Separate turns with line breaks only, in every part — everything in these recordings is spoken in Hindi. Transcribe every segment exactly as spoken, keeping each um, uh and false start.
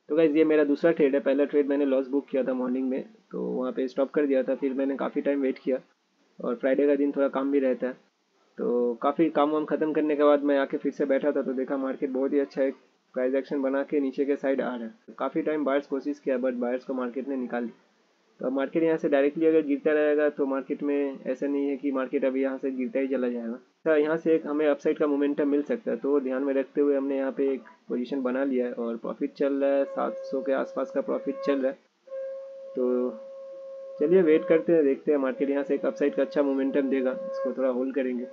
तो गाइज ये मेरा दूसरा ट्रेड है। पहला ट्रेड मैंने लॉस बुक किया था मॉर्निंग में, तो वहाँ पे स्टॉप कर दिया था। फिर मैंने काफ़ी टाइम वेट किया, और फ्राइडे का दिन थोड़ा काम भी रहता है, तो काफ़ी काम वाम ख़त्म करने के बाद मैं आके फिर से बैठा था, तो देखा मार्केट बहुत ही अच्छा एक प्राइस एक्शन बना के नीचे के साइड आ रहा है। काफ़ी टाइम बायर्स कोशिश किया, बट बायर्स को मार्केट ने निकाल दिया। तो अब मार्केट यहाँ से डायरेक्टली अगर गिरता रहेगा तो मार्केट में ऐसा नहीं है कि मार्केट अभी यहाँ से गिरता ही चला जाएगा। तो यहाँ से एक हमें अपसाइड का मोमेंटम मिल सकता है, तो वो ध्यान में रखते हुए हमने यहाँ पे एक पोजीशन बना लिया है, और प्रॉफिट चल रहा है, सात सौ के आसपास का प्रॉफिट चल रहा है। तो चलिए वेट करते हैं, देखते हैं मार्केट यहाँ से एक अपसाइड का अच्छा मोमेंटम देगा, इसको थोड़ा होल्ड करेंगे।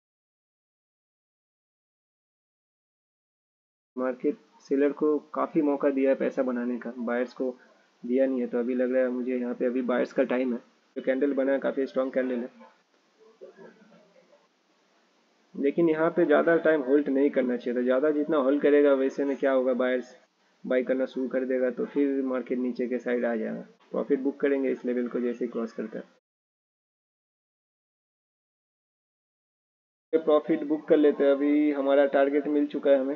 मार्केट सेलर को काफ़ी मौका दिया है पैसा बनाने का, बायर्स को दिया नहीं है, तो अभी लग रहा है मुझे यहाँ पे अभी बायर्स का टाइम है। जो कैंडल बना है काफ़ी स्ट्रॉन्ग कैंडल है, लेकिन यहाँ पे ज़्यादा टाइम होल्ड नहीं करना चाहिए था। ज़्यादा जितना होल्ड करेगा वैसे में क्या होगा, बायर्स बाई करना शुरू कर देगा, तो फिर मार्केट नीचे के साइड आ जाएगा। प्रॉफिट बुक करेंगे इस लेवल को जैसे ही क्रॉस करता है। प्रॉफिट बुक कर लेते हैं, अभी हमारा टारगेट मिल चुका है हमें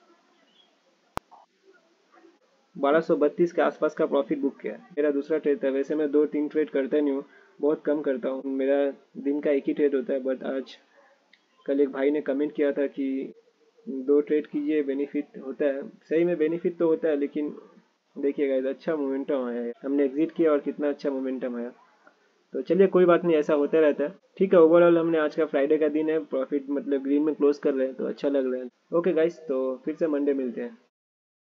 बारह सौ बत्तीस के आसपास का प्रॉफिट बुक किया है। मेरा दूसरा ट्रेड था। वैसे मैं दो तीन ट्रेड करता नहीं हूँ, बहुत कम करता हूँ, मेरा दिन का एक ही ट्रेड होता है। बट आज कल एक भाई ने कमेंट किया था कि दो ट्रेड कीजिए, बेनिफिट होता है। सही में बेनिफिट तो होता है, लेकिन देखिएगा इधर अच्छा मोमेंटम आया है, हमने एग्जिट किया और कितना अच्छा मोमेंटम आया। तो चलिए कोई बात नहीं, ऐसा होता रहता है। ठीक है, ओवरऑल हमने आज का फ्राइडे का दिन है, प्रॉफिट मतलब ग्रीन में क्लोज कर रहे हैं, तो अच्छा लग रहा है। ओके गाइस, तो फिर से मंडे मिलते हैं।